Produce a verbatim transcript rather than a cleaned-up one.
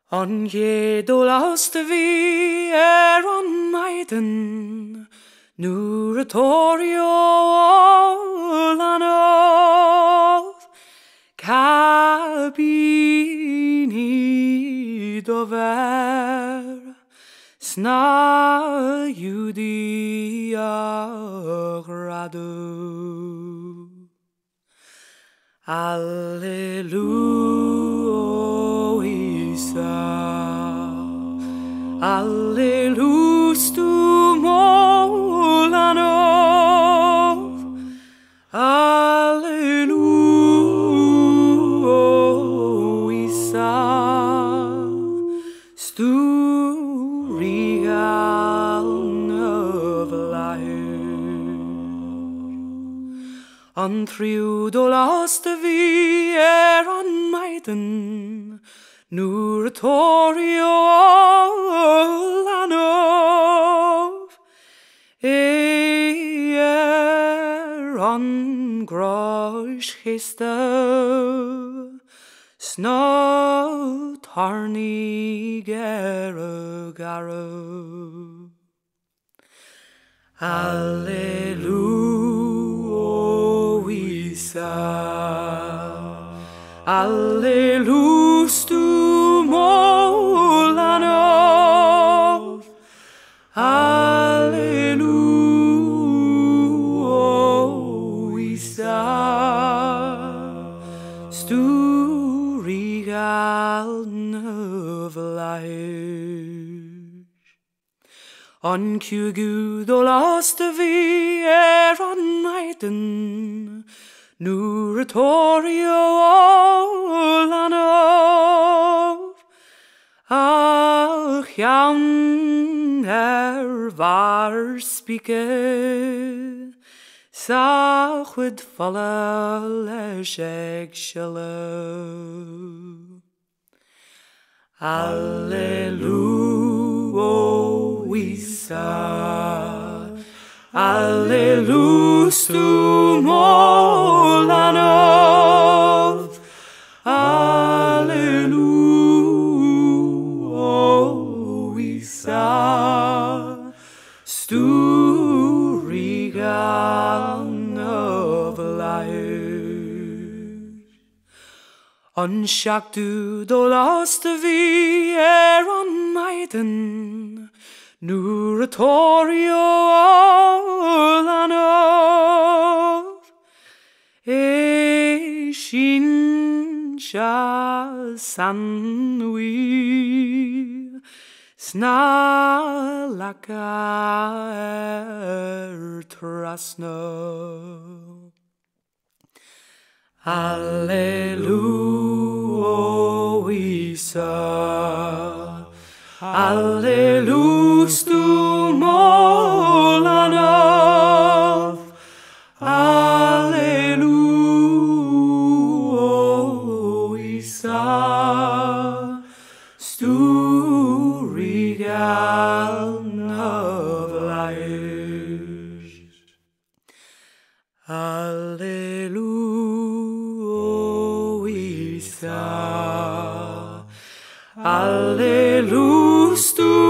An jedol aste vi er an meiden, nur torio lanov, kabini dover, sna judia gradu. Alleluia, Alleluia tu molanov, Alleluia, stu regal of life. An triudol aste vi er an meiden, nur torio lanov, er an grosh chiste, sna tarni gere gare. Alleluia, Alleluia tu molanov, Alleluia, stu regal of life. An kjugudol aste vi er an meiden, nur torio lanov, ach jaun er var spike, sachud falla leshek shalom. Alleluia, Alleluia tu molanov, Alleluia, stu regal of life. An shakdudol aste vi er an meiden, nur torio lanov, e shin sha sanui, sna lakar trasno. Alleluia, Alleluia tu molanov, Alleluia, stu regal of life. Alleluia, Alleluia tu